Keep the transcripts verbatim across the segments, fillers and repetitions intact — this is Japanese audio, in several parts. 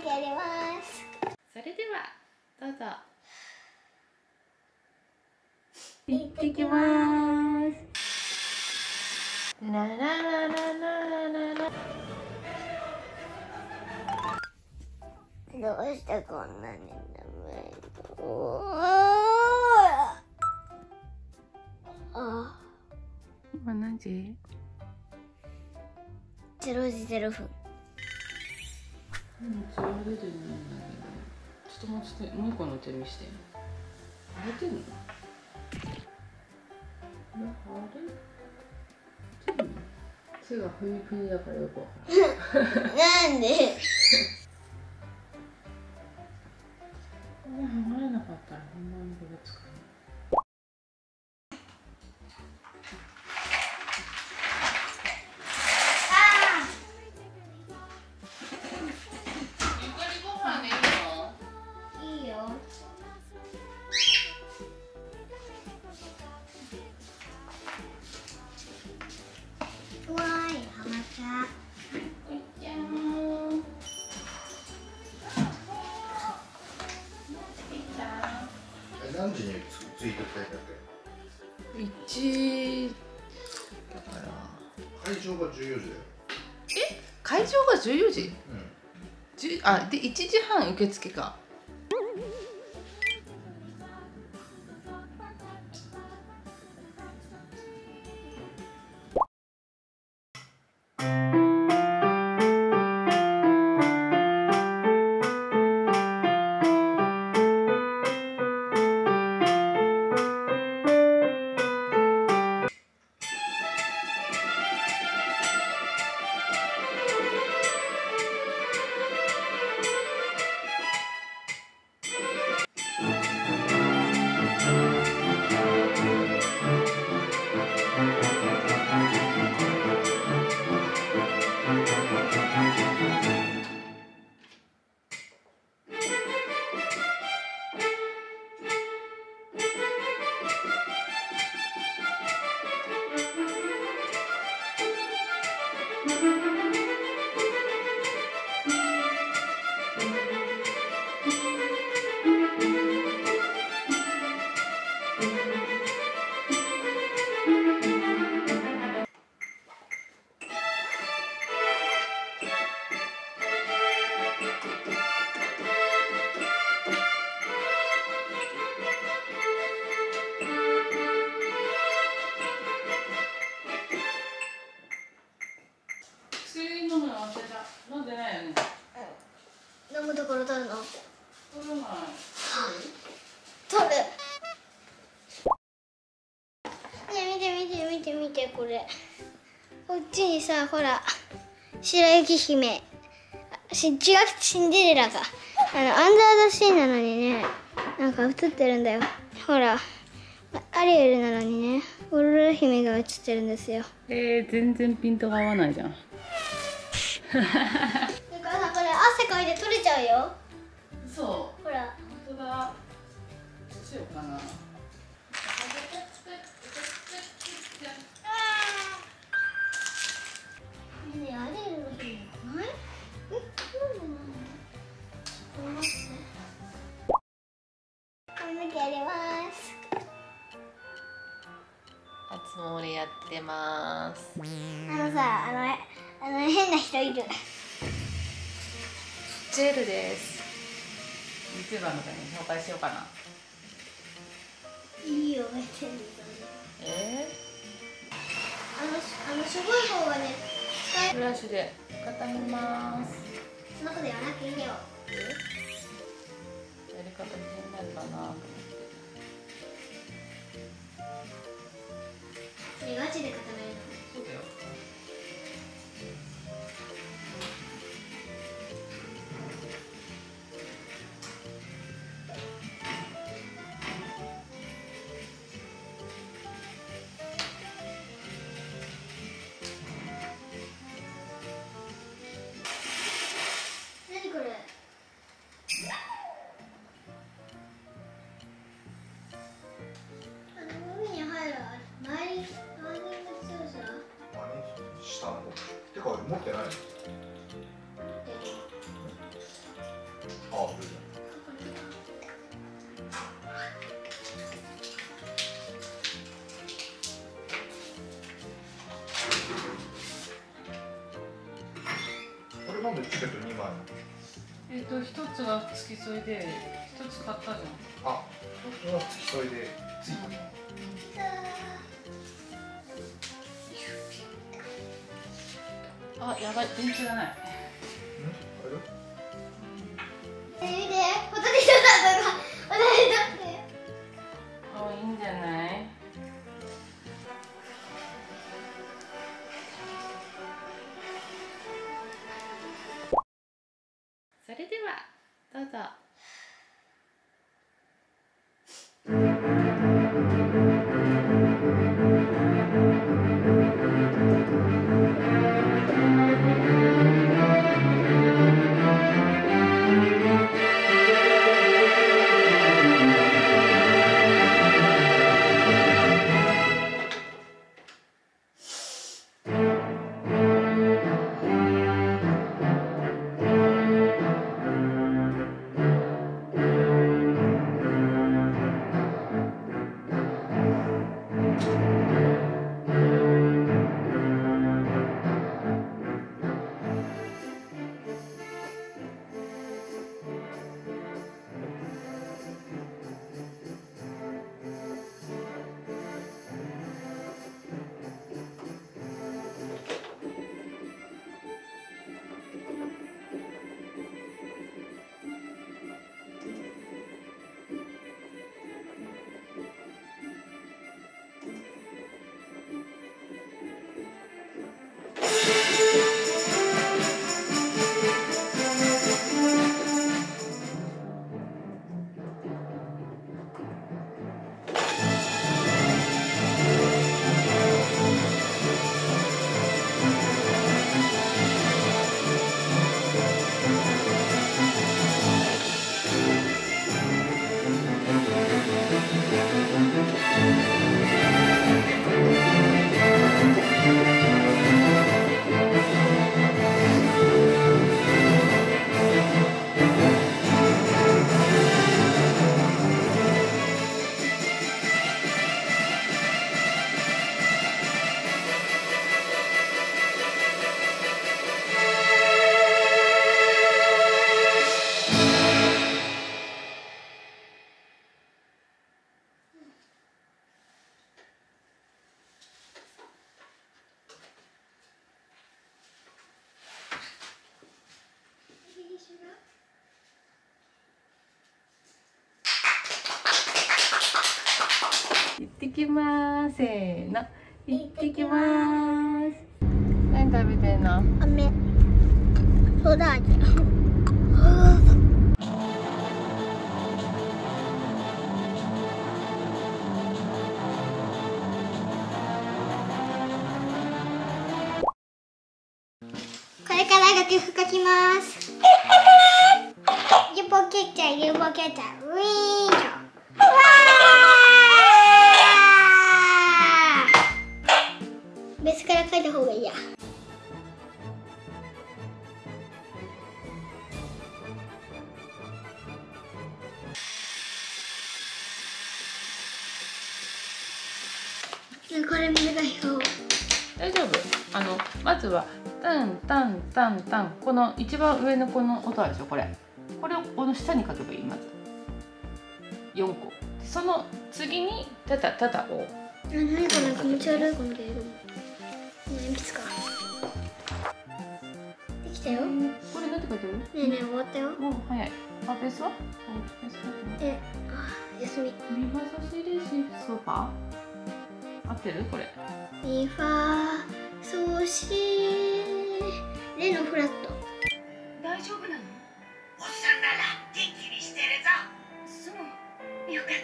きやります。 それではどうぞ。行ってきます。ラララララララ。 どうしてこんなに眠いの？あ、 今何時？ ゼロじゼロふん。 うん、それは出てないんだけど。ちょっともうちょっともう一個の手見して。出てんの？あれ？出てんの？手がふにふにだからよくわかる。 なんで？ これ剥がれなかったらほんまにこれ使う。 何時についてきたんだっいちだからけ？会場がじゅうよじだよ。 え？会場がじゅうよじ？ うん。 じゅあでいちじはん受付か。飲んでないよね。 うん。飲むところ取るの？ 取らない。 取る。ね、見て見て見て見てこれ。こっちにさ、ほら白雪姫、し違うシンデレラがあのアンダーザシーなのにね、なんか映ってるんだよ。ほらアリエルなのにね、オーロラ姫が映ってるんですよ。 えー、全然ピントが合わないじゃん。 だからさ、これ汗かいて取れちゃうよ。 そう。 ほら。 本当だ。どうしようかな。 ねえ、アリエルの姫ない？え、なんでないの？これ待って。髪の毛やります。 初詣やってます。 あのさ、あのあの変な人いる。 ジェルです。ユーチューバーの方に紹介しようかな。 いいよ、めっちゃいい。 えあの、あのしょぼい方がね、使えー、ブラシで固めます。 そんなことやらなくていいんだよ。 やり方気になるかなと思って。 これガチで固めるの。 そうだよ。 何これ？あの海に入る周りランニング中えっと一つは付き添いで一つ買ったじゃん。 あ、これは付き添いでついたの。 あ、やばい、電池がない。 うん？あれ？ 見て、ホタテだとか、ホタテだって。 あ、いいんじゃない？それではどうぞ。行ってきまーす。せーの、行ってきまーす。何食べてんの？ 飴。ソーダ味。これから楽譜書きます。ゆぼけちゃう、ゆぼけちゃう。ウィーンと。わー。別から書いた方がいいや。これ難しそう。 大丈夫。あのまずはタンタンタンタン、この一番上のこの音あるでしょ、これ。これをこの下に書けばいい。まずよんこ。その次にタタタタを。 あ、何これ気持ち悪いこのレール。鉛筆か。できたよ。ねこれなんて書いてる？ねえねえ終わったよ。 もう早い。あ、ベースは？ベースえ、あ、休み。 ミファソシレシソファ？合ってるこれ？ ミファソシレのフラット。 大丈夫なの？おっさんなら元気にしてるぞ。そうよかった。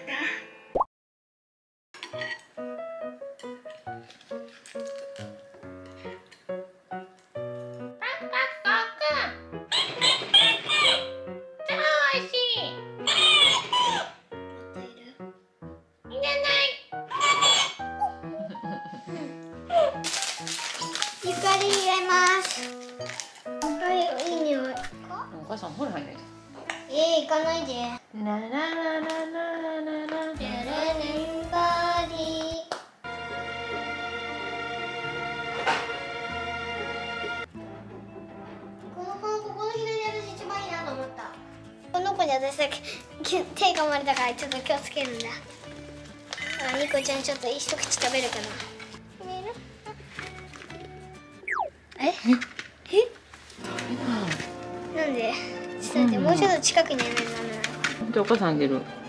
ゆかり入れます。はい、いい匂い。 お母さんほら入んないと。 えー、行かないで。 ララララララララ。 レレンバディ。このこのここの左足で私さ手噛まれたからちょっと気をつけるんだ。あ、ニコちゃんちょっと一口食べるかな。ええなんでちょっと待って、もうちょっと近くにやらないとダメなの。 じゃあお母さんあげる。